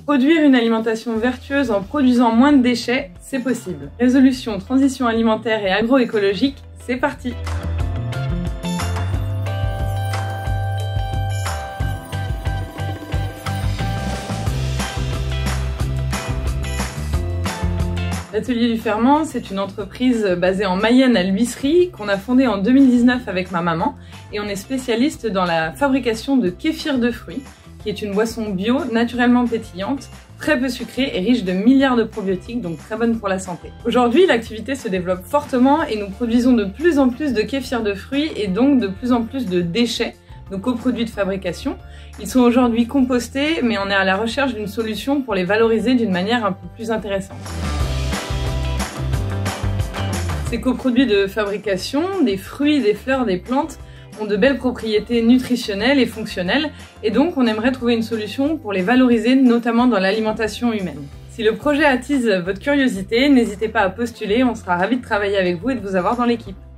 Produire une alimentation vertueuse en produisant moins de déchets, c'est possible. Résolution, transition alimentaire et agroécologique, c'est parti! L'Atelier du Ferment, c'est une entreprise basée en Mayenne à l'Huisserie qu'on a fondée en 2019 avec ma maman et on est spécialiste dans la fabrication de kéfir de fruits, qui est une boisson bio, naturellement pétillante, très peu sucrée et riche de milliards de probiotiques, donc très bonne pour la santé. Aujourd'hui, l'activité se développe fortement et nous produisons de plus en plus de kéfir de fruits et donc de plus en plus de déchets, nos coproduits de fabrication. Ils sont aujourd'hui compostés, mais on est à la recherche d'une solution pour les valoriser d'une manière un peu plus intéressante. Ces coproduits de fabrication, des fruits, des fleurs, des plantes, ont de belles propriétés nutritionnelles et fonctionnelles, et donc on aimerait trouver une solution pour les valoriser, notamment dans l'alimentation humaine. Si le projet attise votre curiosité, n'hésitez pas à postuler, on sera ravis de travailler avec vous et de vous avoir dans l'équipe.